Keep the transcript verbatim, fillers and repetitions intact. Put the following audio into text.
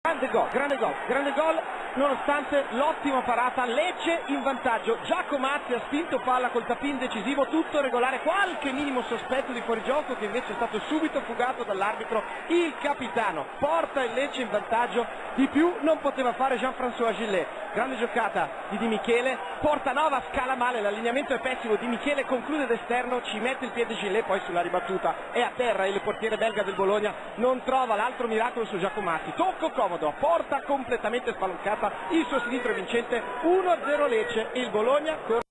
Grande gol, grande gol, grande gol, nonostante l'ottima parata, Lecce in vantaggio. Giacomazzi ha spinto palla col tapin decisivo, tutto regolare, qualche minimo sospetto di fuorigioco che invece è stato subito fugato dall'arbitro. Il capitano porta il Lecce in vantaggio, di più non poteva fare Jean-François Gillet. Grande giocata di Di Michele, Portanova scala male, l'allineamento è pessimo, Di Michele conclude d'esterno, ci mette il piede Gillet, poi sulla ribattuta è a terra, il portiere belga del Bologna non trova l'altro miracolo su Giacomazzi. Tocco comodo, porta completamente spalancata, il suo sinistro è vincente, uno a zero Lecce, il Bologna corre